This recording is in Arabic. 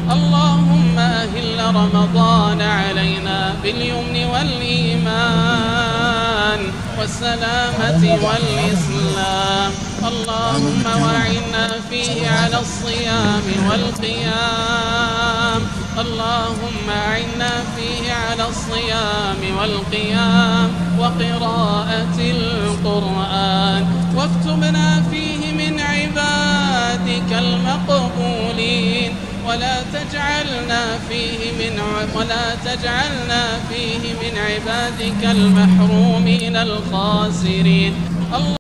اللهم أهل رمضان علينا باليمن والإيمان والسلامة والإسلام. اللهم وأعنا فيه على الصيام والقيام. اللهم أعنا فيه على الصيام والقيام وقراءة القرآن، واكتبنا فيه من عبادك المقبولين، ولا تجعلنا فيه من عبادك المحرومين الخاسرين.